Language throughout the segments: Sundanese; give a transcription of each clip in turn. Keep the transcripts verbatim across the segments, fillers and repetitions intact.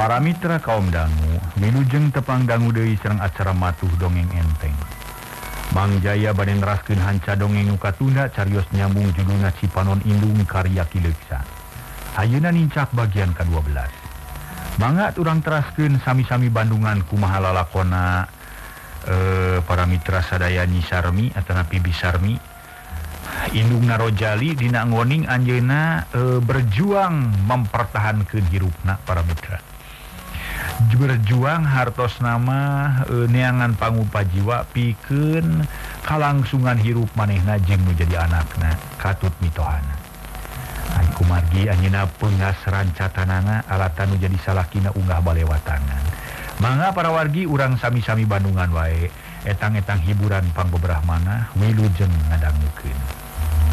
Para mitra kaum dangu, wilujeng tepang dangu deui sareng acara matuh dongeng enteng. Mang Jaya bade neraskeun hanca dongeng nu katunda carios nyambung judulna Cipanon Indung karya Ki Leuksa. Ayeuna nincak bagian kadua belas. Mangga urang teraskeun sami-sami Bandungan kumaha lalakonna eh, para mitra sadaya Nyi Sarmi atana Bibi Sarmi. Indungna Rojali dina ngoning anjeunna e, berjuang mempertahankeun hirupna para mitra. Berjuang hartos nama e, neangan pangupa jiwa pikeun kalangsungan hirup manehna jeung nu jadi anakna katut mitohana. Ai kumargi anjeunna peungas rancatanana alatan nu jadi salakina unggah balewatangan. Mangga para wargi urang sami-sami Bandungan wae etang-etang hiburan pangbeberahmana wilujeng ngadangukeun.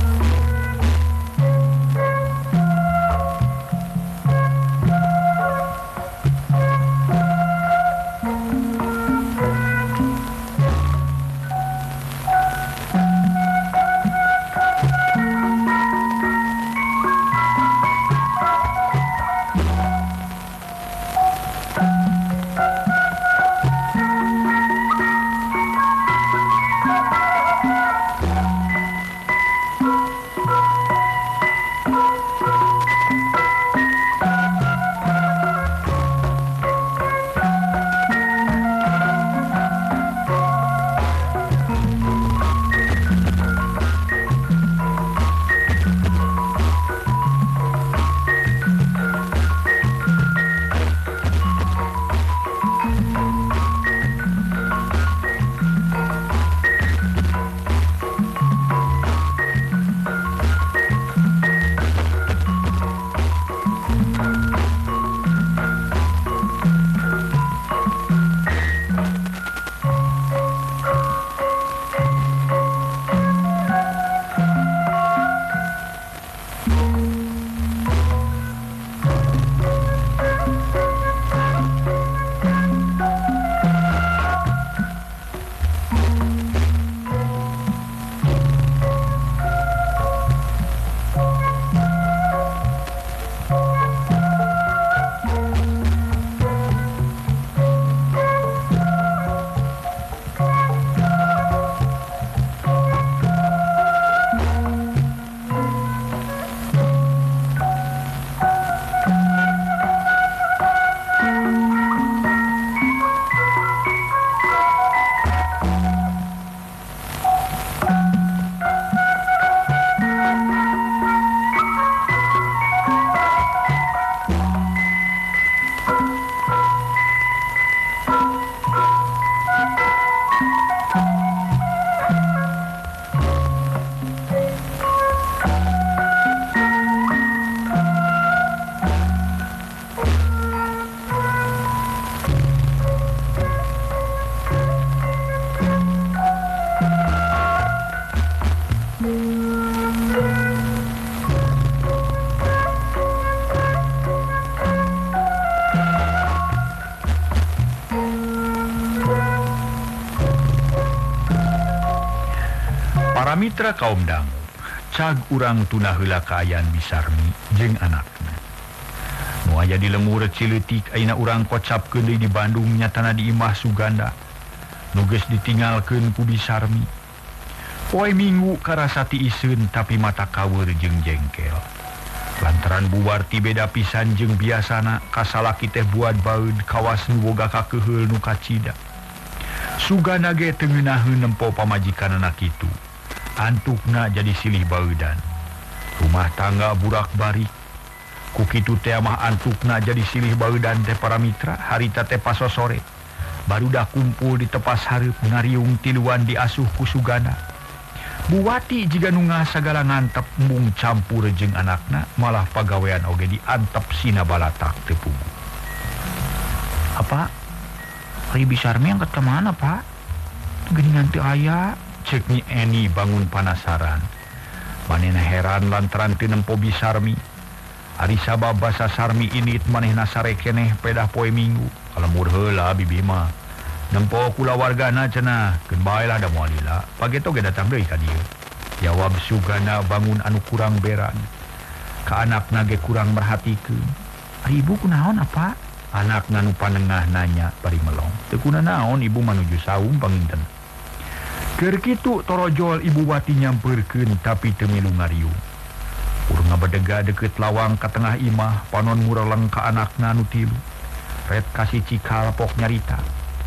Para mitra kaum dangu, cag urang tuna heula kaayaan Bisarmi jeung anakna. Nu aya di lemur Cileutik ayeuna urang kocapkeun deui di Bandung nyatana di imah Suganda. Nu geus ditinggalkeun ku Bisarmi. Poe Minggu karasati iseun tapi mata kaweur jeung jengkel. Lantaran bubar ti beda pisan jeung biasana kasalaki teh buat baeud kawas nu boga kakeheul nu kacida. Suganda ge teu ngeunaheun nempo pamajikanna kitu. Antukna jadi silih baeudan. Rumah tangga burak-barik. Ku kitu teh mah antukna jadi silih baeudan teh para mitra harita teh pasosore. Barudak kumpul di tepas hareup ngariung tiluan diasuh ku Suganda. Buwati jiga nu sagala ngantep mung campur jeung anakna malah pagawean oge diantep sina balatak teu pugu. Apa? Ari Bisarmi angkat ka mana, Pak? Geuningan teu aya. Cek Nyi Eni bangun panasaran. Manehna heran lantaran teu nempo Bisarmi. Ari sabab basa Sarmi init manehna sare keneh pedah poe Minggu. Kalemur heula bibi mah. Nempo kula wargana cenah, keun bae lah da moal lila. Pageto ge datang deui ka dieu. Jawab Sugana bangun anu kurang beran. Ka anakna ge kurang merhatikeun. Ari ibu kunaon apa? Anak nganu panengah nanya bari melong. Teu naon ibu manuju saung panginten. Keur kitu torojol ibu wati nyampeurkeun tapi teu milu ngariung. Urang ngabadega deukeut lawang ka tengah imah panon ngureleng ka anakna nu tilu. Red kasih cikal pok nyarita.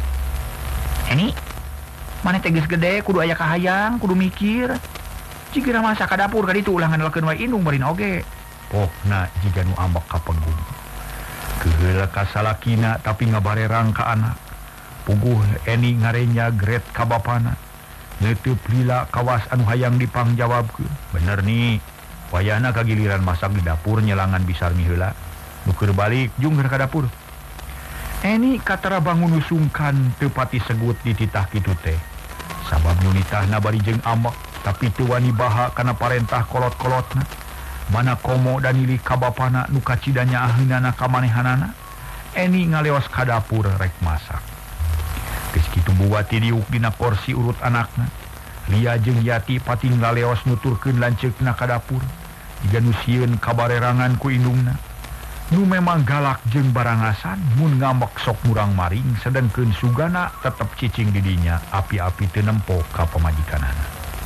Ini mana teges gede kudu aya kahayang kudu mikir. Jika masak ka dapur ka ditu ulah ngandalkeun wae indung bari oge. Pokna jiga nu ambek ka penggung. Keheula ka salakina tapi ngabarerang ka anak. Puguh Eni ngarenya gret ka bapana. Neuteub lila kawas anu hayang dipangjawabkeun. Bener nih. Wayahna kagiliran masak di dapur nyelangan Bisarmi heula. Nu keur balik jungger ka dapur. Eni katara bangun usungkan teu pati segut di titah kitu teh. Sabab nu nitahna bari jeung ambek tapi teu wani baha kana parentah kolot-kolotna. Mana komo dan ili ka bapana nu kacidanya aheunana ka manehanana. Eni ngaleos ka dapur rek masak. Geus kitu buati diuk dina kursi urut anakna. Lia jeung Yati pati ngaleos nuturkeun lanceukna ka dapur. Jiga nu sieun kabarerangan ku indungna. Nu memang galak jeung barangasan mun ngambek sok murang maring sedengkeun sugana tetep cicing di dinya api-api teu nempo ka pamajikanana.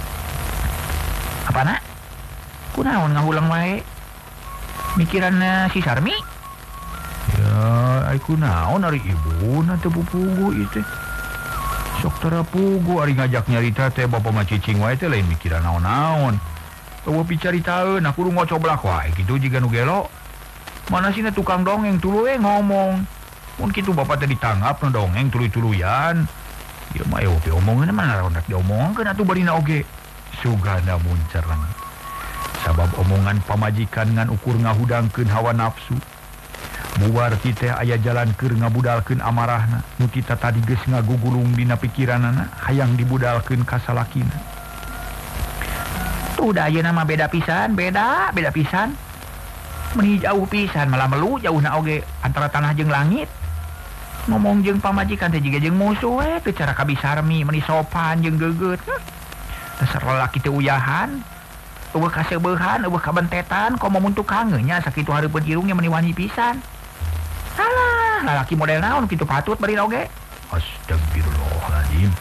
Apana? Kunaon ngahulang wae? Mikiranna si Sarmi? Ya, ai kunaon ari ibuna teu pupugu ieu teh. Sok tara pugu ari ngajak nyarita teh bapa mah cicing wae teh lain mikiran naon-naon. Eueuh picaritaeun aku kudu ngocoblak wae kitu jiga nu gelo. Mana sina tukang dongeng tuluy ngomong. Mun kitu bapa teh ditangap nu dongeng tuluy-tuluyan. Ieu mah eueuh omongan mah naon rek diomongkeun atuh barina oge. Sugana mun cereng. Sabab omongan pamajikan ngan ukur ngahudangkeun hawa nafsu. Buarti teh aya jalan keur ngabudalkeun amarahna. Nu kita tadi geus ngagugulung dina pikiranana hayang dibudalkeun ka salakina. Tuh da ayeuna mah beda pisan, beda, beda pisan. Meni jauh pisan malah melu jauhna oge antara tanah jeung langit. Ngomong jeung pamajikan teh jiga jeung musuh we teu cara ka Bisarmi meni sopan jeung geugeut. Dasar lalaki teu uyahan. Eueuh kaseubehan, eueuh kabentetan, komo mun tukang nya sakitu hareupeun irungnya meni wani pisan. Alah, lalaki model naon kitu patut bari oge. Astagfirullahaladzim.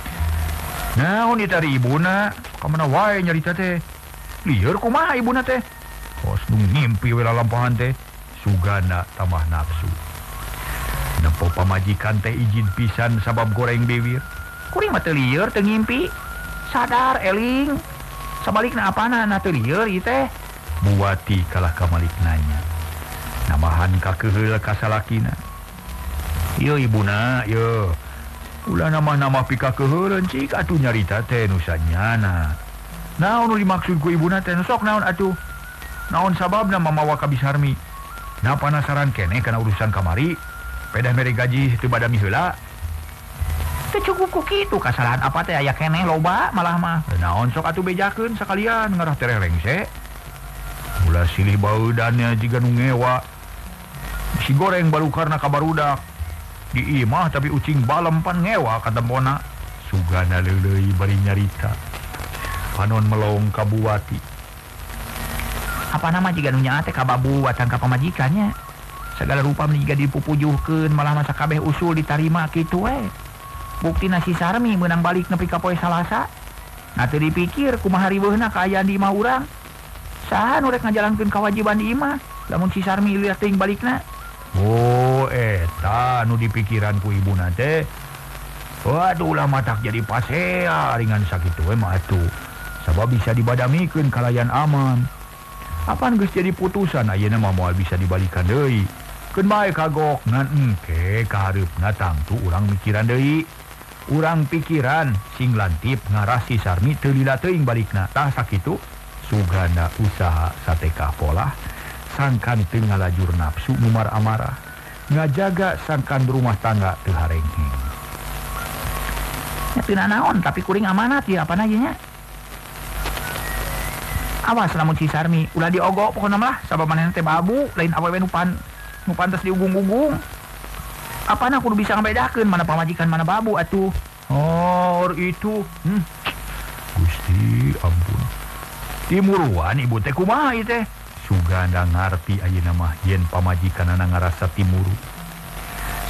Naon ieu tadi ibuna? Kamana wae nyarita teh? Lieur kumaha ibuna teh? Kos nu ngimpi we lalampahan teh. Sugana tambah nafsu. Nempo pamajikan teh izin pisan sabab goreng bibir. Kuring mah teu lieur teu ngimpi. Sadar eling. Sabalikna apana na teu lieur ieu teh? Buati kalah ka Malik nanya. Namahan ka keheul ka salakina. Ieu ibuna, ieu. Ulah nama-nama pika keheureun cik atuh nyarita teh nu sanyana. Naon nu dimaksud ku ibuna teh sok naon atuh? Naon sababna mamawa ka Bisarmi? Na panasaran keneh kana urusan kamari? Pedah mere gaji teu badami heula. Teu cukup ku kitu kasalahan apa teh aya keneh loba malah mah. Naon sok atuh bejakeun sakalian ngarah tereh rengse. Ulah silih baeudannya jiga nu ngewa. Si goreng balukarna ka barudak. Di imah tapi ucing balem pan ngewa kata Bona. Sugana leuleuy bari nyarita. Panon melong ka Buati. Apa nama jiga nu nya teh ka babu watang ka pamajikannya. Segala rupa jiga dipupujuhkeun malah masa kabeh usul ditarima kitu we. Buktina si Sarmi meunang balik nepi ka poe Salasa. Na teu dipikir kumaha riweuhna kaayaan di imah urang. Saha nu rek ngajalankeun kewajiban di imah lamun si Sarmi lihat teuing balikna. Oh, eta nu dipikiran ku ibuna teh. Waduh lah matak jadi pasea ringan sakitu we mah atuh. Sabab bisa dibadamikeun kalayan aman. Apan geus jadi putusan ayeuna mah moal bisa dibalikan deui. Keun bae kagok ngan engke ka hareupna tangtu urang mikiran deui. Urang pikiran sing lantip ngarah si Sarmi teu lila teuing balikna. Tah sakitu sugana usaha satekah polah. Sangkan teu ngalajur nafsu numar amarah. Ngajaga sangkan berumah tangga teu harengheng. Ya teu naon tapi kuring amanat ya apana ieu nya. Awas lamun si Sarmi ulah diogok pokona mah sabab manehna teh babu lain awewe nu pan nu pantes diunggung-unggung. Apana kudu bisa ngabedakeun mana pamajikan mana babu atuh. Oh itu. Hmm. Gusti ampun. Timuruan ibu teh kumaha ieu teh? Sugana ngarti ayeuna mah yen pamajikanana ngarasa timuru.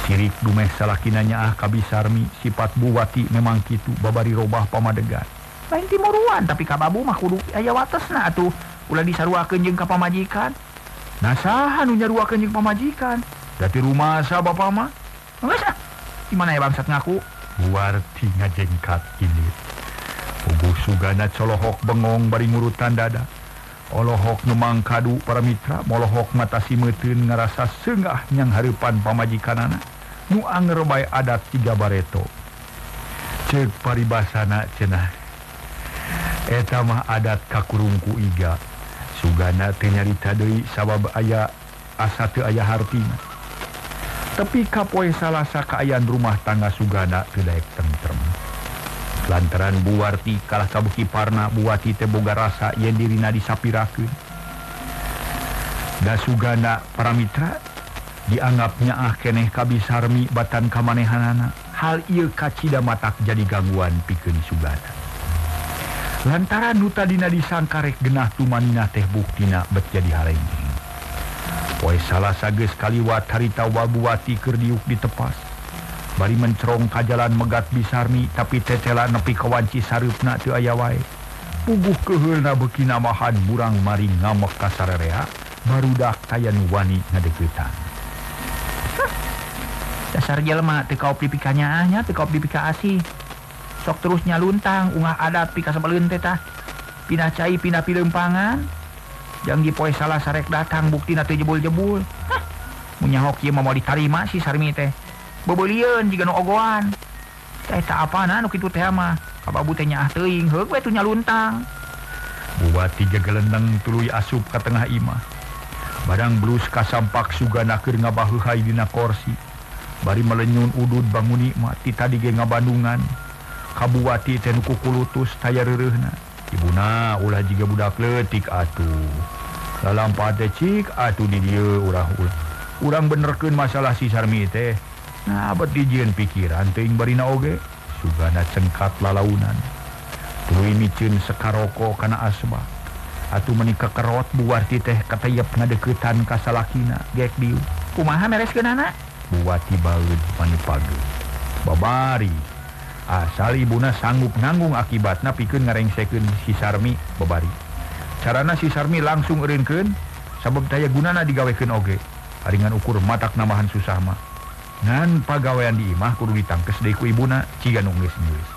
sirik dumeh salakinanya ah kabisarmi sifat Buwati memang kitu babari robah pamadegan. Lain timuruan tapi kababu mah kudu aya watesna atuh ulah disaruakeun jeung ka pamajikan. Nasaha nu nyaruakeun jeung pamajikan? Dati rumah sa bapa mah. Geus ah. Di mana ya bangsat ngaku? Buarti ngajengkat ini. Puguh sugana colohok bengong bari ngurutan dada. Olohok nemang kadu para mitra, molohok mata simeteun ngarasa seungah nyang hareupan pamajikanana. Nu anger bae adat tiga bareto. Ceuk paribasana cenah. Eta mah adat kakurungku iga. Sugana teu nyarita deui sabab aya asa teu aya hartina. Tapi kapoe salasa kaayaan rumah tangga sugana teu daek tentrem. Lantaran Buwarti kalah kabuki parna Buwati teh boga rasa yen dirina disapirakeun. Da sugana para mitra dianggapnya ah keneh kabisarmi batan kamanehanana. Hal ieu kacida matak jadi gangguan pikeun sugana. Lantaran nu tadina disangkarek genah tumanina teh buktina bet jadi harengjing. Poe salasa geus kaliwat harita Buwati keur diuk ditepas. Bari mencerong ka jalan megat bisarmi tapi tetela nepi ka wanci sareupna teu aya wae. Puguh keheulna beuki namahan burang maring ngamek ka sararea barudak kaya nu wani ngadeuketan. Dasar jelema teu kaop dipikanya ahnya teu kaop dipika asih. Sok terus nyaluntang ungah adat pika sabaleun teh tah. Pindah cai pindah pileumpangan. Janggi poe salah sarek datang buktina teu jebul-jebul. Hah. Mun nyahok ieu mah moal ditarima si sarmi teh. Bebeulian jiga nu ogoan. Teh tak apana nu kitu teh mah. Kababu teh nyaah teuing heug we tu nyaluntang. Buwati gegelendeng tuluy asup ka tengah imah. Barang blus kasampak sugana keur ngabaheuhai dina kursi. Bari melenyun udud banguni mah ti tadi ge ngabandungan. Ka Buwati teh nu kukulutus taya reureuhna. Ibuna ulah jiga budak leutik atuh. Lalampah teh cik atuh di dieu urang-urang. Urang benerkeun masalah si sarmi teh. Nah, abad dijieun pikiran teuing barina oge sugana cengkat lalaunan. Tuluy miceun sekaroko kana asbah. Atuh meuni kekerot Buwarti teh katayep ngadeuketan ka salakina geek diu. Kumaha mereskeunana? Buwati baeud manipageun. Babari. Asal ibuna sanggup nanggung akibatna pikeun ngarengsekeun si sarmi babari. Carana si sarmi langsung eureunkeun sabab daya gunana digawekeun oge. Haringan ukur matak namahan susah mah. Ngan pagawean di imah kudu ditangkes deui ku ibuna ciga nu geus-geus.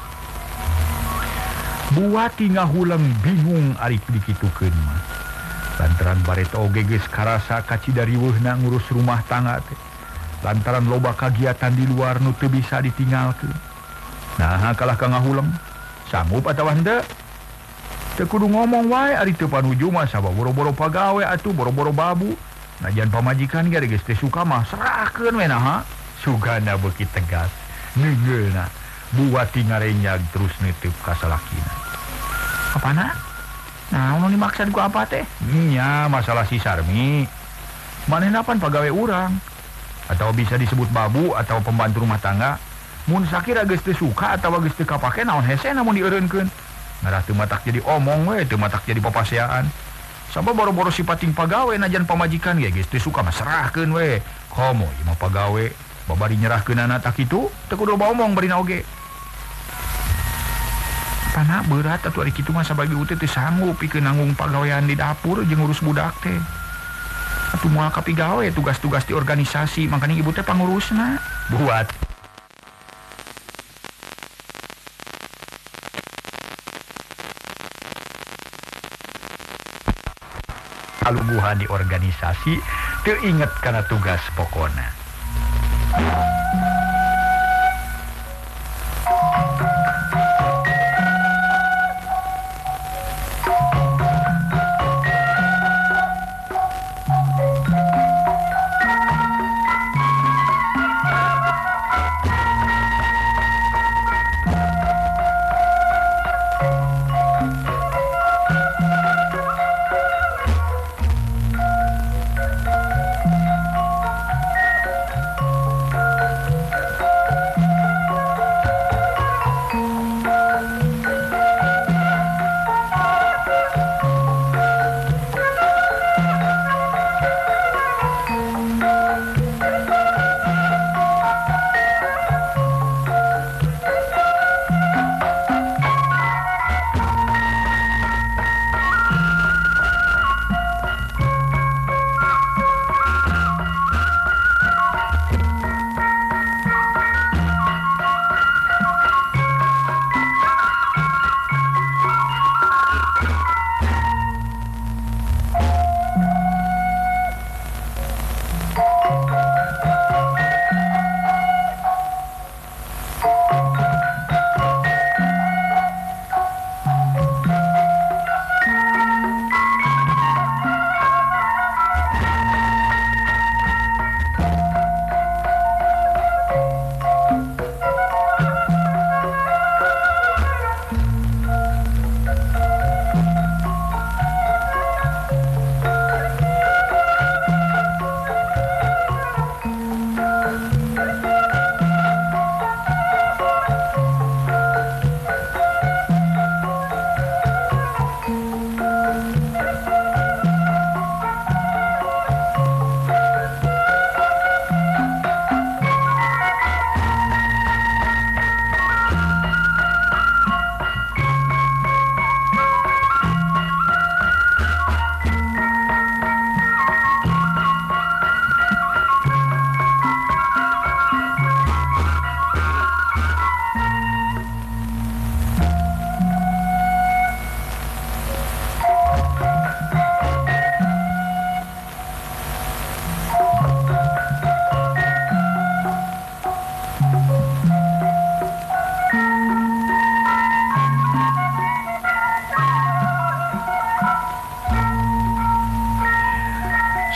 Buwati ngahulang bingung ari dikitukeun mah. Lantaran bareto oge geus karasa kacida riweuhna ngurus rumah tangga teh. Lantaran loba kagiatan di luar nu teu bisa ditinggalkeun. Nah, kalah ka ngahulang sanggup atawa henteu? Teu kudu ngomong wae ari teu panuju mah sabab boro-boro pagawe atuh boro-boro babu. Najan pamajikan ge geus teu suka mah serahkeun we naha. Sugana beuki tegas neungeulna Buwati ngarenyag terus neuteuk ka salakina. Apana? Naon nu dimaksud ku apa teh? Nya masalah si sarmi. Manehna pan pagawe urang atau bisa disebut babu atau pembantu rumah tangga. Mun sakira geus teu suka atawa geus teu kapake naon hese namun dieureunkeun. Ngarah teu matak jadi omong we, teu matak jadi papaseaan. Sabab boro-boro sipating pagawe najan pamajikan ge geus teu suka mah serahkeun we. Komo ieu mah pagawe babari nyerahkeun anak tak kitu teu kudu omong barina oge. Pana berat atuh ari kitu mah sabagi uteh teu sanggup pikeun nanggung pagawean di dapur jeung ngurus budak teh. Atuh moal kapigawe tugas-tugas di organisasi makanya ibu teh pangurusna. Buat aluguhan di organisasi teu inget kana tugas pokona.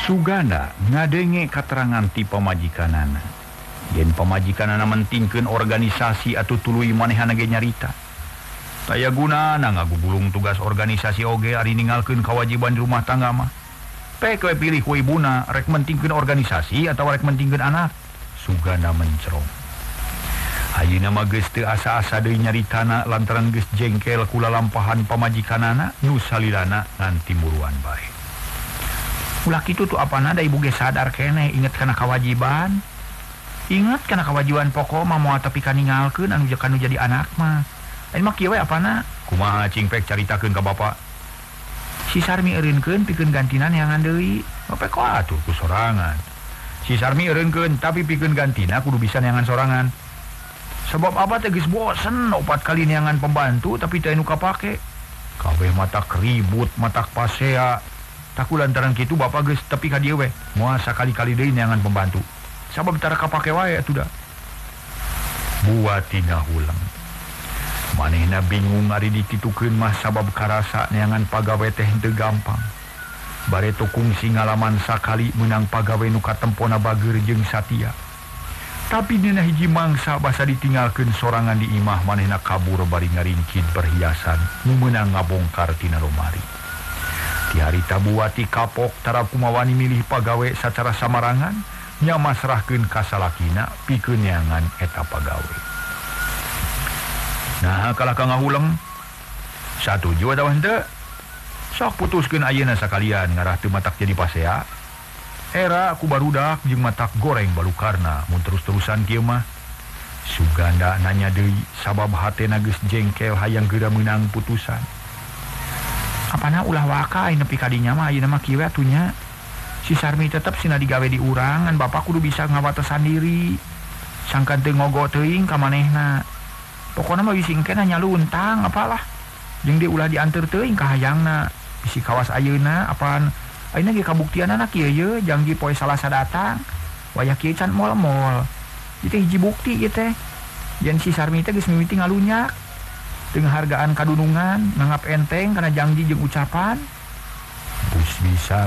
Suganda ngadenge katerangan ti pamajikanana. Yen pamajikanana mentingkeun organisasi atau tuluy manehana ge nyarita. Taya gunana ngagugulung tugas organisasi oge ari ninggalkeun kewajiban di rumah tangga mah. Pek we pilih ku ibuna rek mentingkeun organisasi atau rek mentingkeun anak. Suganda mencerong. Ayeuna mah geus teu asa-asa deui nyaritana lantaran geus jengkel ku lalampahan pamajikanana nu salilana ngan timuruan bae. Ulah kitu tuh apana da ibu ge sadar keneh inget kana kewajiban. Ingat kana kewajiban pokok mah moal tapi kaninggalkeun anu kanu jadi anak mah. Lain mah kieu we apana? Kumaha cing pek caritakeun ka bapa? Si Sarmi eureunkeun pikeun gantina neangan deui. Bapak kok atuh ku sorangan. Si Sarmi eureunkeun tapi pikeun gantina kudu bisa neangan sorangan. Sebab apa teh geus bosen opat kali neangan pembantu tapi teu anu kapake. Kabeh matak ribut, matak pasea. Taku lantaran kitu bapak geus tepi ka dieu we. Moal sakali-kali deui neangan pembantu. Sabab tara kapake wae atuh da. Buati ngahulang. Manehna bingung ari dititukeun mah sabab karasa neangan pagawe teh teu gampang. Bareto kungsi ngalaman sakali menang pagawe nu katempona bageur jeung satia. Tapi dina hiji mangsa basa ditinggalkeun sorangan di imah manehna kabur bari ngaringkid perhiasan nu meunang ngabongkar tina lomari. Ti harita Buati kapok tara kumawani milih pagawe sacara samarangan nya masrahkeun ka salakina pikeun neangan eta pagawe. Nah, kalah ka ngahuleng. Satuju atawa henteu? Sok putuskeun ayeuna sakalian ngarah teu matak jadi pasea. Era ku barudak jeung matak goreng balukarna mun terus-terusan kieu mah. Suganda nanya deui sabab hatena geus jengkel hayang geura meunang putusan. Apana ulah waka ai nepi ka dinya mah ayeuna mah kieu atunya. Si Sarmi tetep sina digawe di urang ngan bapak kudu bisa ngawatesan diri. Sangkan teu ngogo teuing ka manehna. Pokona mah bisi engke nya luntang apalah. Jeung dia ulah dianteur teuing ka hayangna. Bisi kawas ayeuna apaan ayeuna ge kabuktianana kieu ye janji poe Salasa datang. Wayah kieu can mol-mol. Ieu teh hiji bukti ieu teh. Yen si Sarmi teh geus mimiti ngalunyak. Teu hargaan kadunungan, nganggap enteng kana janji jeung ucapan. Bus bisa.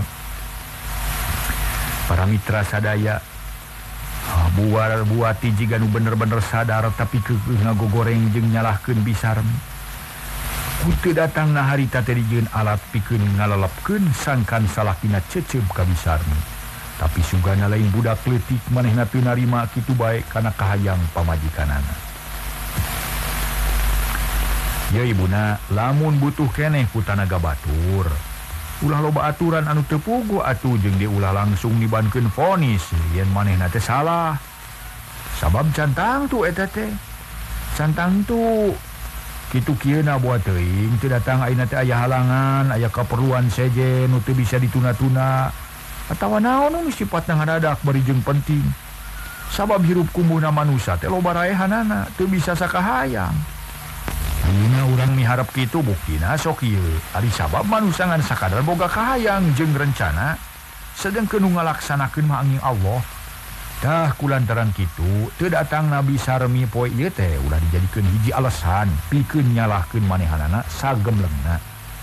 Para mitra sadaya buar Buati jiga nu bener-bener sadar tapi keukeuh ngagogoreng jeung nyalahkeun Bisarmi. Ku teu datangna harita teh dijieun alat pikeun ngalelepkeun sangkan salakina cecep ka Bisarmi. Tapi sugana lain budak leutik manehna teu narima kitu bae kana kahayang pamajikanana. Ya ibuna, lamun butuh keneh ku tanaga batur. Ulah loba aturan anu teu puguh atuh jeung dia ulah langsung dibankeun vonis yen manehna teh salah. Sabab cantang tu eta teh. Cantang tu kitu kieuna buat teuing teu datang ayeuna teh aya halangan, aya kaperluan sejen nu teu bisa dituna-tuna atawa naon nu sipatna ngadadak bari jeung penting. Sabab hirup kumuhna manusia teh loba raehanana teu bisa sakahayang. Dina urang miharep kitu buktina sok ieu ari sabab manusia ngan sakadar boga kahayang jeung rencana sedengkeun nu ngalaksanakeun mah angin Allah. Tah kulantaran kitu teu datang Nabi Sarmi poe ieu teh ulah dijadikeun hiji alasan pikeun nyalahkeun manehanana sagemlengna.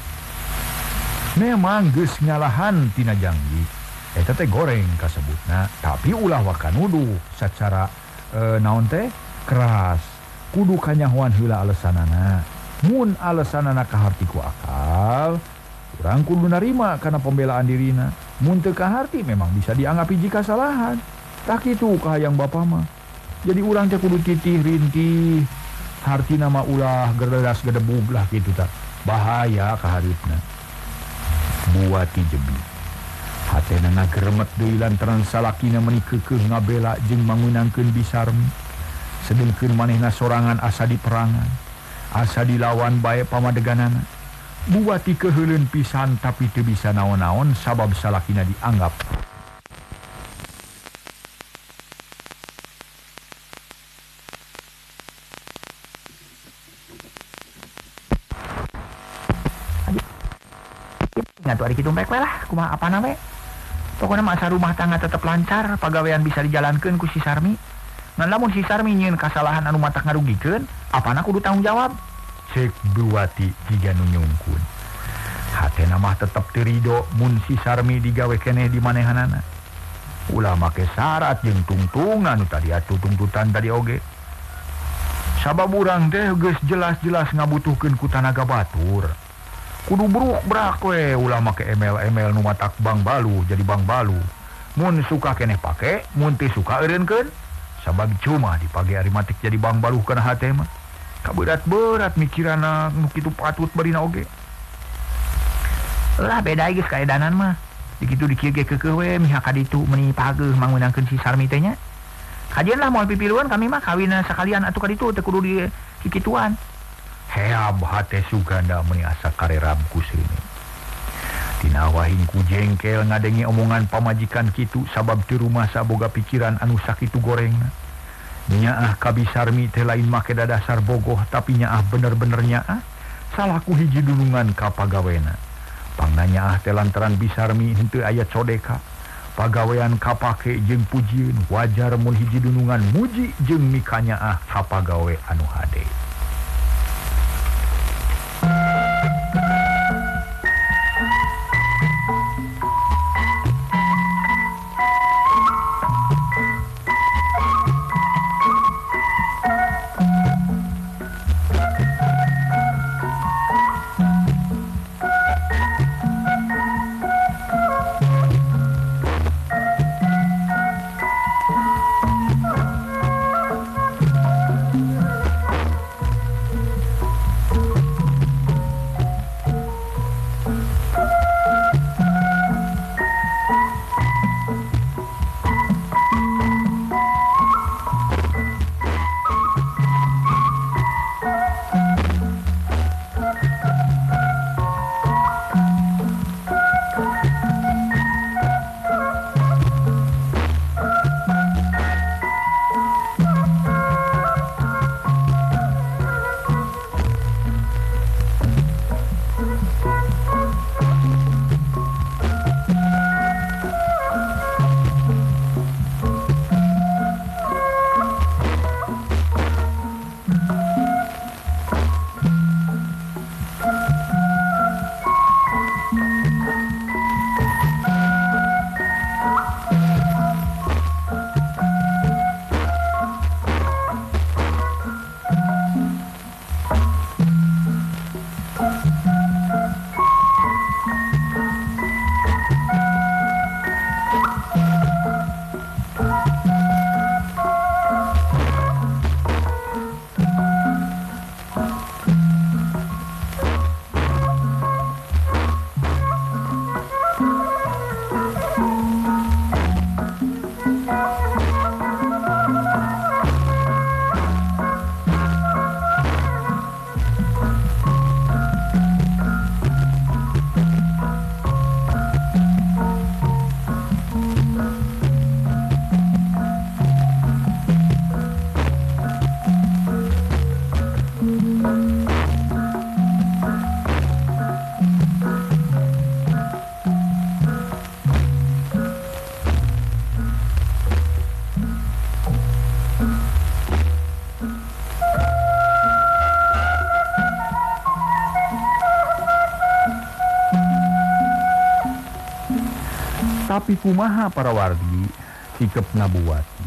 Memang geus nyalahan tina janji eta teh goreng kasebutna tapi ulah waka nuduh sacara e, naon teh keras. Kudu kanyahoan heula alesanana. Mun alesanana kaharti ku akal, urang kudu narima kana pembelaan dirina. Mun teu kaharti memang bisa dianggap hiji kasalahan. Tak kitu kahayang bapa mah. Jadi urang teh kudu titih rintih. Hartina mah ulah gerdas gedebug lah kitu tah. Bahaya ka hareupna. Buati jebi. Hatena ngagremet deui lantaran salakina meuni keukeuh ngabela jeung mangunangkeun Bisarmi. Sedengkeun manehna sorangan asa diperangan, asa dilawan bae pamadeganana. Buati keheuleun pisan tapi teu bisa naon-naon sabab salakina dianggap. Ngatu ari kitu mbek we lah, kumaha apana we. Pokona masa rumah tangga tetep lancar, pagawean bisa dijalankeun ku si Sarmi. Ngan lamun si Sarmi nyieun kasalahan anu matak ngarugikeun, apana kudu tanggung jawab? Cek Buati jiga nu nyungkun. hate namah tetep terido mun si Sarmi digawe keneh di manehanana. Ulah make syarat jeung tungtungan nu tadi atuh tuntutan tadi oge. Sabab urang teh geus jelas-jelas ngabutuhkeun ku tanaga batur. Kudu bruk brak we ulah make emel-emel nu matak bang balu jadi bang balu. Mun suka keneh pake, mun teu suka eureunkeun. Sabab cuma dipage ari matik jadi bang balu kana hate mah. Kaberat-berat mikirana nu kitu patut barina oge. Lah beda geus kaedanan mah. Dikitu dikieu ge keukeuh we mihak ka ditu meuni pageuh mangunangkeun si Sarmi teh nya. Kajian lah moal pipiluan kami mah kawin sakalian atuh ka ditu teu kudu di kikituan. Heab hate Suganda meuni asa kareram ku sini. Tina wahing ku jengkel ngadengi omongan pamajikan kitu sabab teu rumasa boga pikiran anu sakitu gorengna. Nyaah ka Bisarmi teh lain make dadasar bogoh tapi nyaah bener-bener nyaah salaku hiji dulungan ka pagawena. Pangnanya ah teh lantaran Bisarmi henteu aya codeka. Pagawean kapake jeung pujieun wajar mun hiji dunungan muji jeung mikanya ah kapagawe anu hade. Tapi kumaha para wargi sikep Nabuwati.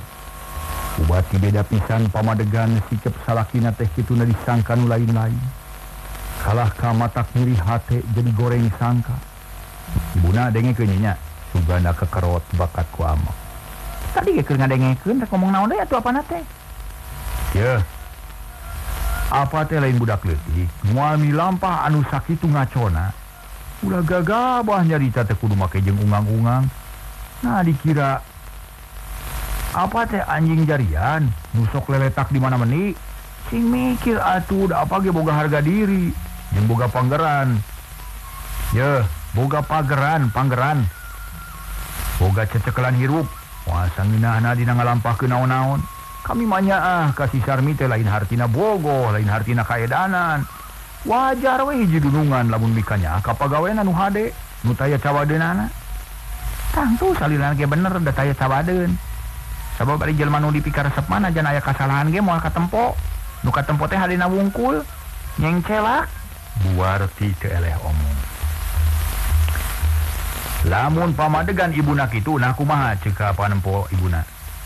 Ubati beda pisan pamadegan sikep salakina teh kituna disangka nu lain-lain. Kalah ka matak nyeri hate jadi goreng sangka. Ibuna dengekeun nya Suganda kekerot bakat ku ama. Tadi ge keur ngadengekeun rek ngomong naon deui atuh apana teh? Yeuh. Apa teh lain budak leutik, moal milampah anu sakitu ngacona. Ulah gagabah nyarita teh kudu make jeung ungang-ungang. Nah dikira apa teh anjing jarian nusok leletak di mana meni. Sing mikir atuh da apa ge boga harga diri jeung boga panggeran. Yeuh, boga pageran, panggeran. Boga cecekelan hirup. Wah sanginahna dina ngalampahkeun naon-naon. Kami manyaah ka si Sarmi teh lain hartina bogoh, lain hartina kaedanan. Wajar we hiji dunungan lamun mikanya ka pagawean anu hade nu taya cawadeunana. Tangtu salilan ge bener da taya cawadeun. Sabab ari jelema nu dipikar resep mana jan aya kasalahan ge moal katempo. Nu katempo teh hadina wungkul, nyengcelak. Buarti teu eleh omong. Lamun pamadegan ibuna kitu nah kumaha ceuk ka panempo ibuna.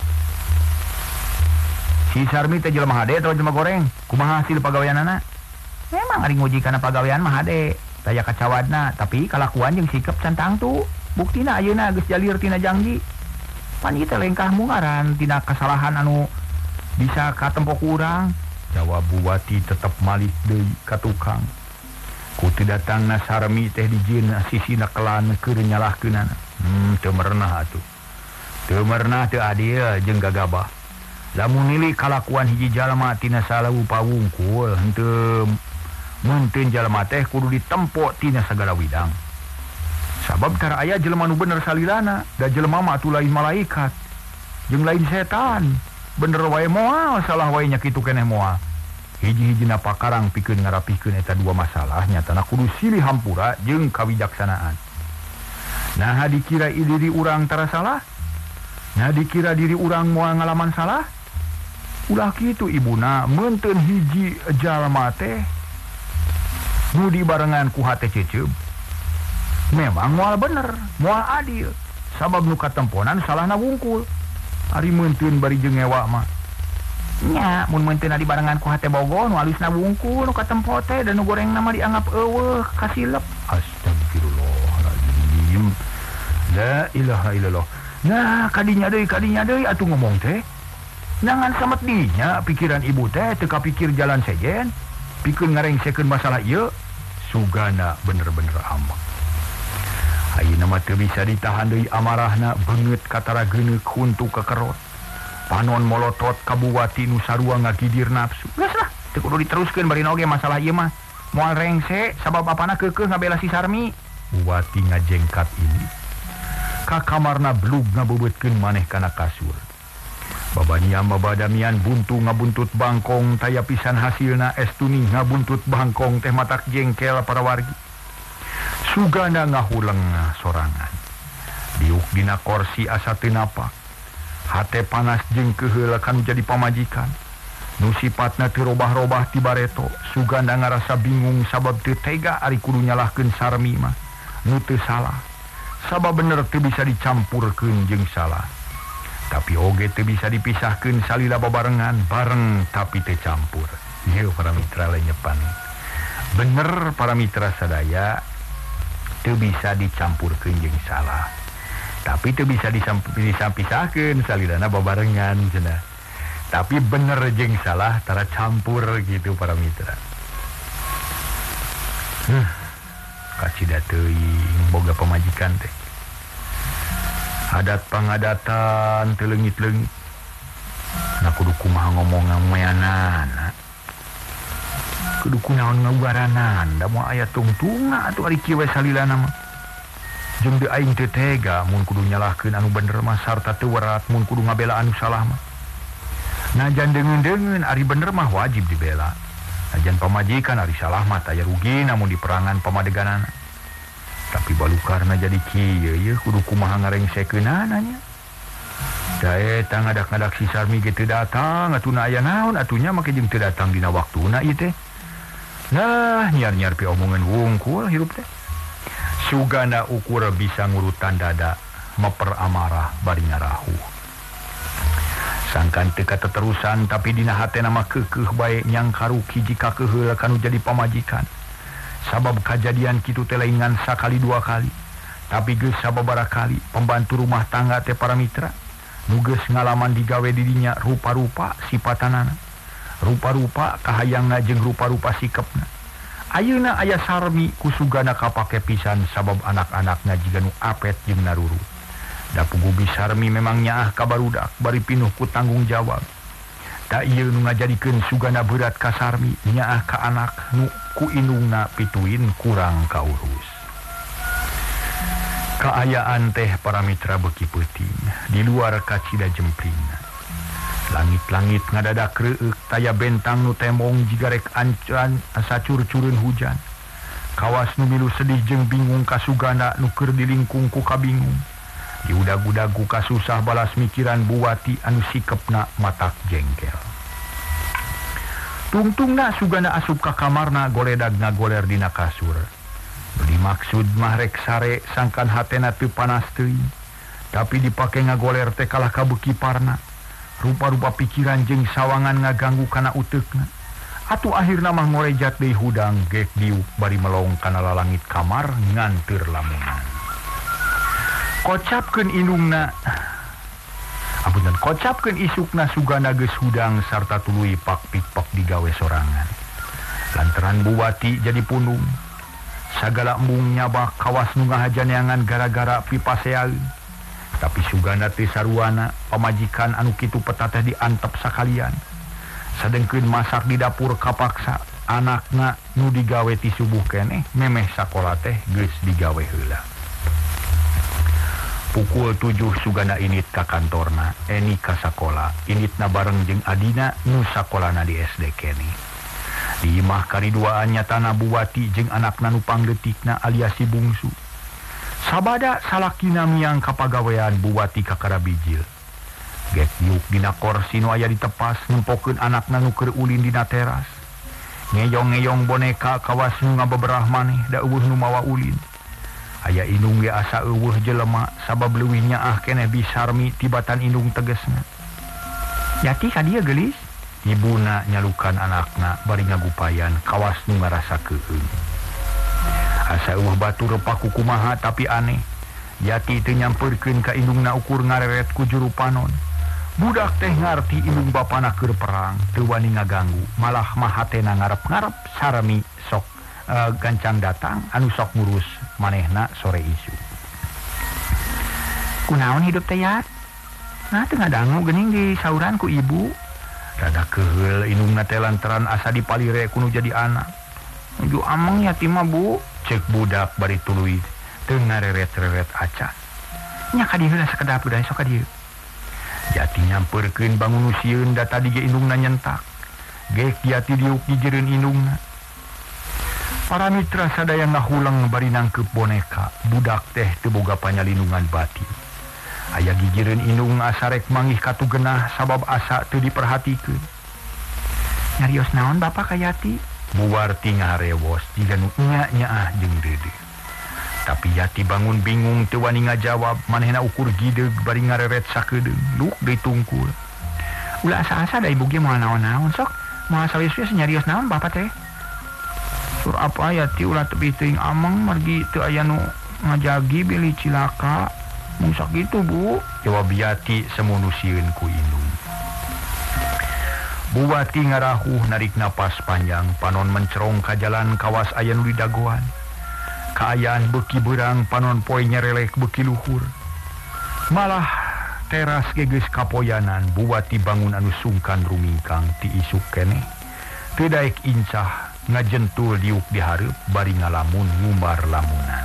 Si Sarmi teh jelema hade atau jelema goreng? Kumaha hasil pagaweanana? Memang ari nguji kana pagawean mah hade, daya kacawadna, tapi kalakuan jeung sikap cantang tu. Buktina ayeuna geus jalir tina janji. Pan ieu teh lengkahmu ngaran tina kesalahan anu bisa katempo kurang. Jawab Buwati tetep malih deui ka tukang. Ku teu datangna Sarmi teh dijieun sisina kelan keur nyalahkeunana. Hmm, teu merenah atuh. Teu merenah teu adil jeung gagabah. Lamun nilai kalakuan hiji jalma tina salawu pawungkul, henteu munteun jalma teh kudu ditempo tina sagala widang. Sabab tara aya jelema nu bener salilana, da jelema mah atuh lain malaikat, jeung lain setan. Bener wae moal, salah wae nya kitu keneh moal. Hiji-hijina pakarang pikeun ngarapihkeun eta dua masalah nyatana kudu silih hampura jeung kawijaksanaan. Nah dikira diri urang tara salah? Nah dikira diri urang moal ngalaman salah? Ulah kitu ibuna, munteun hiji jalma teh nu dibarengan ku hate ceuceub. Memang moal bener, moal adil. Sabab nu katemponan salahna wungkul. Ari munteun bari jeung ewa mah. Nya, mun munteun di barengan ku hate bogo nu alisna wungkul nu katempo teh dan nu gorengna mah dianggap eueuh kasilep. Astagfirullahaladzim. La ilaha illallah. Nah, kadinya deui, kadinya deui atuh ngomong teh. Jangan samet dinya pikiran ibu teh teu kapikir jalan sejen. Pikeun ngarengsekeun masalah ieu. Sugana bener-bener ambek. Ayeuna mah teu bisa ditahan deui amarahna beungeut katara geuneuk huntu kekerot. Panon molotot ka Buwati nu sarua ngagidir nafsu. Geus lah, teu kudu diteruskeun bari oge masalah ieu mah. Moal rengse sabab apana keukeuh ngabela si Sarmi. Buwati ngajengkat ini. Ka kamarna blug ngabebeutkeun maneh kana kasur. Babaniam babadamian buntu ngabuntut bangkong taya pisan hasilna estuni ngabuntut bangkong teh matak jengkel para wargi. Sugana ngahuleng sorangan. Diuk dina kursi asa teu napak. Hate panas jeung keheul kanu jadi pamajikan. Nu sipatna teu robah-robah ti bareto. Sugana ngarasa bingung sabab teu tega ari kudu nyalahkeun Sarmi mah. Nu teu salah. Sabab bener teu bisa dicampurkeun jeung salah. Tapi oge teu bisa dipisahkeun salila babarengan bareng tapi teu campur. Ieu para mitra lenyepan. Bener para mitra sadaya. Teu bisa dicampurkeun jeung salah. Tapi teu bisa disampisahkeun salilana babarengan cenah. Tapi bener jeung salah tara campur gitu para mitra. Huh. Kacida teuing boga pamajikan teh. Adat pangadatan teu leungit-leungit. Na kudu kumaha ngomong ngameanana. Kudu kunaon ngabaranan, da moal aya tungtunga atuh ari kieu we salilana mah. Jeung deui aing teu tega mun kudu nyalahkeun anu bener mah sarta teu werat mun kudu ngabela anu salah mah. Najan deungeun-deungeun ari bener mah wajib dibela. Najan pamajikan ari salah mah taya rugi namun di perangan pamadeganana. Tapi balukarna jadi kieu ye kudu kumaha ngarengsekeunana nya. Da eta ngadak-ngadak si Sarmi ge teu datang atuna aya naon atunya make jeung teu datang dina waktuna ieu teh. Nah, nyar-nyar pi omongan wungkul hirup teh. Sugana ukur bisa ngurutan dada, meper amarah bari ngarahu. Sangkan teu kateterusan tapi dina hatena mah keukeuh bae nyang karuk hiji ka keheul kanu jadi pamajikan. Sabab kejadian kitu teh lain ngan sakali dua kali, tapi geus sababaraha kali pembantu rumah tangga teh para mitra nu geus ngalaman digawe di dinya rupa-rupa sipatanana. Rupa-rupa kahayangna jeung rupa-rupa sikepna. Ayeuna aya Sarmi ku sugana kapake pisan sabab anak-anakna jiga nu apet jeung naruru. Da pugubi Sarmi memang nyaah ka barudak bari pinuh ku tanggung jawab. Da ieu nu ngajadikeun sugana berat ka Sarmi nyaah ka anak nu ku indungna pituin kurang kaurus. Kaayaan teh para mitra beuki peuting di luar kacida jempringna. Langit-langit ngadadak reueuk taya bentang nu temong jiga rek ancan asa cur-curun hujan. Kawas nu milu sedih jeung bingung kasugana nu keur dilingkung ku kabingung. Diudag-udagu kasusah balas mikiran Buwati anu sikepna matak jengkel. Tungtungna sugana asup ka kamarna goledag ngagoler dina kasur. Dimaksud mahrek sare sangkan hatena teu panas teuing, tapi dipake ngagoler teh kalah kabeuki parna. Rupa-rupa pikiran jeung sawangan ngaganggu kana uteukna. Atuh akhirna mah ngorejat deui hudang gek diuk bari melong kana lalangit kamar nganteur lamunan. Kocapkeun indungna Apunten kocapkeun isukna sugana geus hudang sarta tuluy pak-pikpak digawe sorangan. Lantaran buwati jadi pundung. Sagala embung nyabak kawas nu ngahajaneangan gara-gara pipaseaeun. Tapi sugana teh saruana pamajikan anu kitu petateh diantep sakalian. Sadengkeun masak di dapur kapaksa anakna nu digawe ti subuh keneh memeh sakola teh geus digawe heula. Pukul tujuh sugana init ka kantorna, Eni ka sakola, initna bareng jeung adina nu sakolana di S D keneh. Di imah kariduaan nyatana buwati jeung anakna nu pangletikna alias si bungsu. Sabada salakina miang kapagawean buwati ka karabijil. Gek yuk dina kursi nu aya ditepas nempokeun anakna nu keur ulin dina teras. Ngeyong-ngeyong boneka kawas nu ngabeberah maneh da eueuh nu mawa ulin. Aya indung ge asa eueuh jelema sabab leuwih nyaah keneh bisarmi tibatan indung tegesna. Yati ka dieu geulis? Ibuna nyalukan anakna bari ngagupayan kawas nu ngarasa keueung. Asa eueuh batur paku kumaha tapi aneh. Yati teu nyampeurkeun ka indungna ukur ngareret ku juru panon. Budak teh ngarti indung bapana keur perang, teu wani ngaganggu, malah mah hatena ngarep-ngarep saremi sok uh, gancang datang anu sok ngurus manehna sore isu. Kunaon hidup teh ya? Nah teu ngadangu geuning di sauran ku ibu. Rada keheul indungna teh lantaran asa dipalire kudu jadi anak. Nuju ameng yatim mah bu, cek budak bari tuluy teu ngareret-reret acan. Nya ka dieu heula sakedap udah sok ka dieu. Jati nyampeurkeun bangun usieun da tadi ge indungna nyentak. Gek jati diuk dijereun indungna. Para mitra sadaya ngahulang bari nangkep boneka. Budak teh teu boga panyalindungan batin. Aya gigireun indung asa rek manggih katugenah sabab asa teu diperhatikeun. Nyarios naon bapak ka Yati? Buwarti ngarewos jiga nu nya-nyaah jeung deudeu. Tapi Yati bangun bingung teu wani ngajawab, manehna ukur gideug bari ngareret sakedeung, luk deui tungkul. Ulah asa-asa da ibu ge moal naon-naon sok, moal sawis-wis nyarios naon bapak teh? Sur apa Yati ulah teu teuing ameng margi teu aya nu ngajagi bili cilaka. Mun sakitu bu, jawab Yati semunu sieun ku indung. Buwati ngarahuh narik napas panjang, panon mencerong ka jalan kawas aya nu didagoan. Kaayaan beuki beurang panon poe nyerelek beuki luhur. Malah teras gegeus kapoyanan buwati bangun anu sungkan rumingkang ti isuk keneh. Teu daek incah ngajentul diuk di hareup bari ngalamun ngumbar lamunan.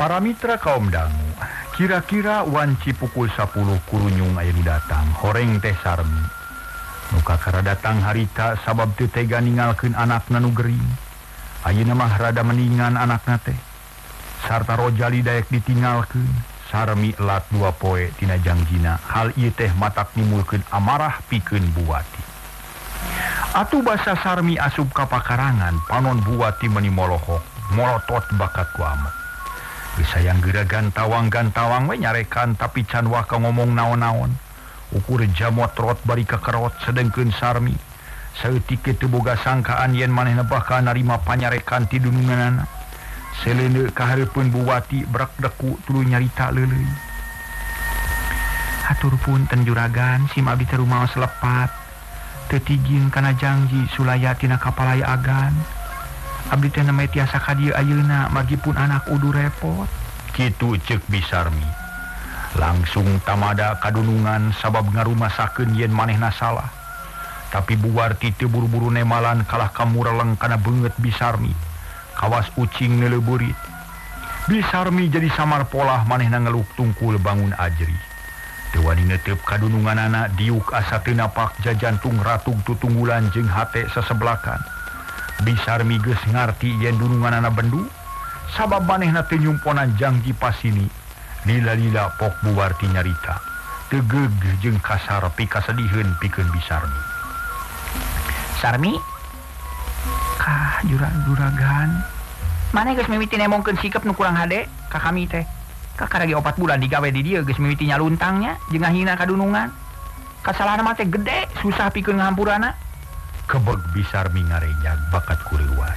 Para mitra kaum dangu, kira-kira wanci pukul sepuluh kurunyung aya nu datang, horeng teh Sarmi. Nu kakara datang harita sabab teu tega ninggalkeun anakna nu gering. Ayeuna mah rada meningan anakna teh. Sarta Rojali daek ditinggalkeun. Sarmi elat dua poe tina jangjina. Hal ieu teh matak nimulkeun amarah pikeun Buati. Atuh basa Sarmi asup ka pakarangan, panon Buati meuni molohok, molotot bakat ku amet. Geus hayang geuragan tawang-gantawang we nyarekan tapi can waka ngomong naon-naon. Ukur jamot rot bari kekerot sedengkeun Sarmi. Saeutik teu boga sangkaan yen manehna bakal narima panyarekan ti dununganana. Seleuneu ka hareupeun Buati brak deku tuluy nyarita leuleuy. Hatur punten juragan, sim abdi teh rumaos lepat. Teu tigin kana janji sulaya tina kapalaya agan. Abdi teh nemeh tiasa ka dieu ayeuna magipun anak udu repot. Kitu ceuk Bisarmi. Langsung tamada kadunungan sabab ngarumasakeun yen manehna salah. Tapi Buwarti teu buru-buru nemalan kalah kamureleng kana beungeut Bisarmi. Kawas ucing neuleuburit. Bisarmi jadi samar polah manehna ngeluk tungkul bangun ajri. Teu wani neuteub kadununganana diuk asa teu napak jajantung ratug tutunggulan jeung hate sesebelakan. Bisarmi geus ngarti yen dununganana bendu, sabab manehna teu nyumponan janji pasini. Lila-lila pok Buwarti nyarita, tegeug jeung kasar pikasediheun pikeun Bisarmi. Sarmi, kah jurag-juragan, maneh geus mimiti nemongkeun sikep nu kurang hade ka kami teh. Kakara ge opat bulan digawe di dieu geus mimiti nyaluntangnya jeung ngahina kadunungan. Kasalahan mah teh gede, susah pikeun ngahampurana. Kebeg Bisarmi ngarenjag bakat kuriwas.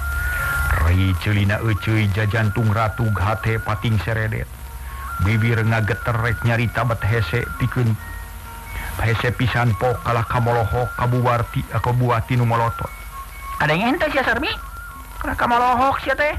Rai ceulina euceuy jajantung ratug hate pating seredet. Bibir ngageter rek nyarita bet hese pikeun hese pisan pok kalah kamolohok ka Buwarti ka Buati nu molotot. Kadang ente sia Sarmi? Kalah kamolohok sia teh.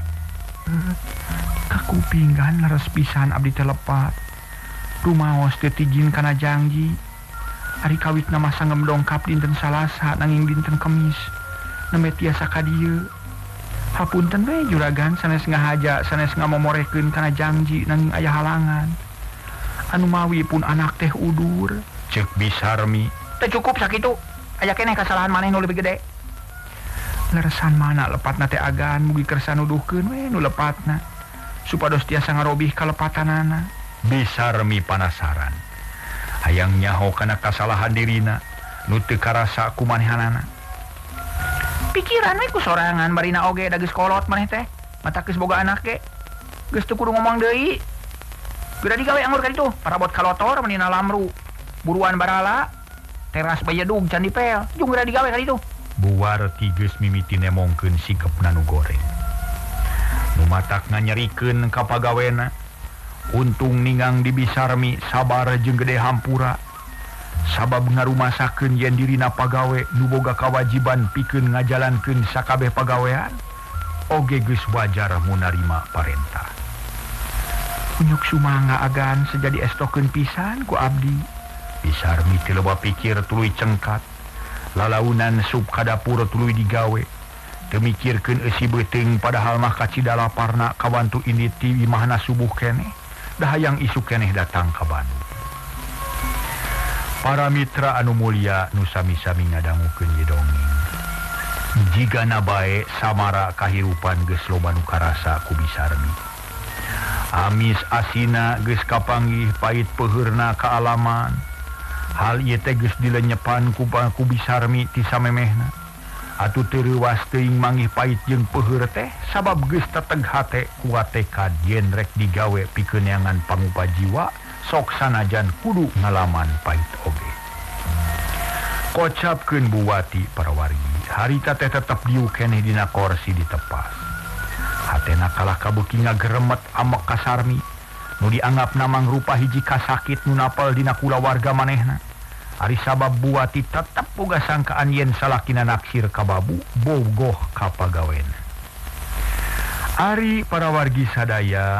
Kakupinggan leres pisan abdi teh lepat. Rumaos teu tijin kana janji. Ari kawit nama sanggem dongkap dinten Salasa nanging dinten Kemis. Nemeh tiasa ka dieu. Hapunten we juragan sanes ngahaja sanes ngamomorekeun kana janji nanging aya halangan. Anu mawi pun anak teh udur. Ceuk Bisarmi. Teu cukup sakitu. Aya keneh kasalahan maneh nu leuwih gede. Leresan mana lepatna teh agan mugi kersa nuduhkeun we nu lepatna. Supados tiasa ngarobih kalepatanana. Bisarmi panasaran. Hayang nyaho kana kasalahan dirina nu teu karasa ku manehanana. Pikiran we ku sorangan barina oge da geus kolot maneh teh. Mata geus boga anak ge. Geus teu kudu ngomong deui. Geura digawe anggur ka ditu, parabot kalotor menina lamru. Buruan barala. Teras bayedug can dipel. Jung geura digawe ka ditu. Buwarti geus mimiti nemongkeun sikepna nu goreng. Nu matak nganyerikeun ka pagawena. Untung ningang di Bisarmi sabar jeung gede hampura. Sabab ngarumasakeun yen dirina pagawe nu boga kawajiban pikeun ngajalankeun sakabeh pagawean. Oge geus wajar mun narima parentah. Unyuk sumanga agan sejadi estokeun pisan ku abdi. Bisarmi teu loba pikir tuluy cengkat. Lalaunan sup ka dapur tuluy digawe. Teu mikirkeun eusi beuteung padahal mah kacida laparna kawantu indit ti imahna subuh keneh. Dahayang isu keneh datang ka Bandung. Para mitra anu mulia nu sami-sami ngadangukeun ieu dongeng. Jigana bae samara kahirupan geus loba nu karasa ku Bisarmi. Amis asina geus kapanggih pait peuheurna kaalaman. Hal ieu teh geus dilenyepan ku ku Bisarmi ti samemehna. Atuh teu reuwas teuing manggih pait jeung peuheur teh sabab geus teteg hate kuat tekad yen rek digawe pikeun neangan pangupa jiwa sok sanajan kudu ngalaman pait oge. Kocapkeun Buwati para wargi, harita teh tetep diu keneh dina kursi ditepas. Hatena kalah kabeuki ngageremet amek ka Sarmi nu dianggap namang rupa hiji kasakit nu napal dina kulawarga manehna. Ari sabab Buwati tetep boga sangkaan yen salakina naksir ka babu bogoh ka pagawena. Ari para wargi sadaya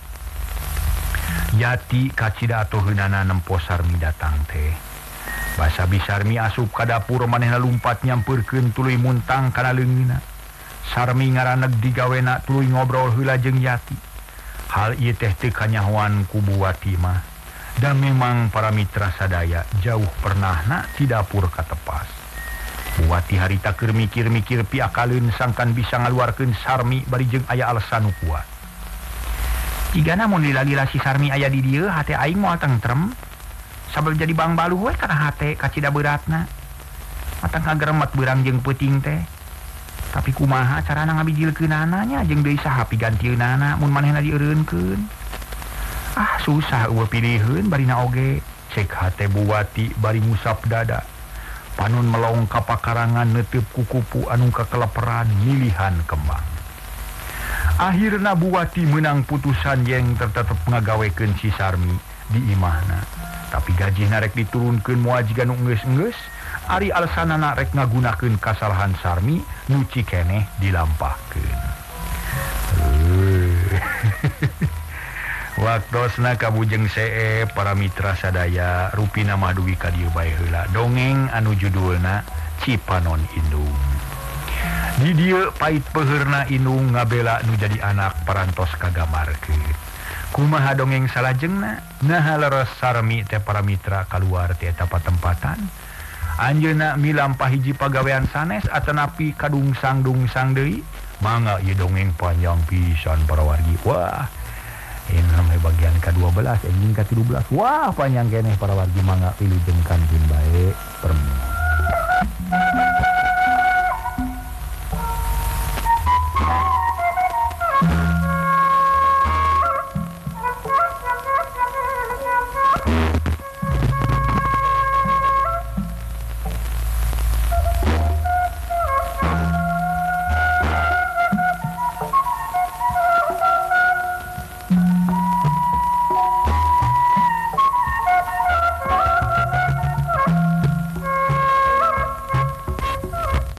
Yati kacida atoheunana nempo Sarmi datang teh. Basa Bisarmi asup ka dapur manehna lumpat nyampeurkeun tuluy muntang kana leungeunna. Sarmi ngaraneg digawena tuluy ngobrol heula jeung Yati. Hal ieu teh teu kanyahoan ku Buati mah. Dan memang para mitra sadaya jauh pernahna ti dapur katepas. Buati harita keur mikir-mikir piakaleun sangkan bisa ngaluarkeun Sarmi bari jeung aya alesan nu kuat. Jigana mun lila-lila si Sarmi aya di dieu hate aing moal tentrem. Sabab jadi bang baluh we kana hate kacida beratna. Matang kageremet beurang jeung peuting teh. Tapi kumaha carana ngabijilkeunana nya jeung deui saha pigantieunana mun manehna dieureunkeun. Ah susah eueuh pilieun barina oge, cek hate Buati bari ngusap dada. Panun melong ka pakarangan neuteup ku kupu anu kakeleperan milihan kembang. Akhirna Buati menang putusan yang tetep ngagawekeun si Sarmi di imahna. Tapi gajihna rek diturunkeun moal jiga nu enggeus-enggeus, ari alesanana rek ngagunakeun kasalahan Sarmi nu cikeneh dilampahkeun. Waktosna kabujeng see para mitra sadaya rupina maduwi ka dieu bae heula dongeng anu judulna Cipanon Indung. Di dieu pait peheurna Indung ngabela nu jadi anak parantos kagamarkeun. Kumaha dongeng salajengna? Nah leres Sarmi teh para mitra kaluar ti eta patempatan. Anjeunna milampah hiji pagawean sanes atanapi kadungsang-dungsang deui. Mangga ieu dongeng panjang pisan para wargi. Wah, ini sampai bagian ke dua belas, ending ke tiga belas. Wah, panjang keneh para wargi mangga pilih jengkan bae permi.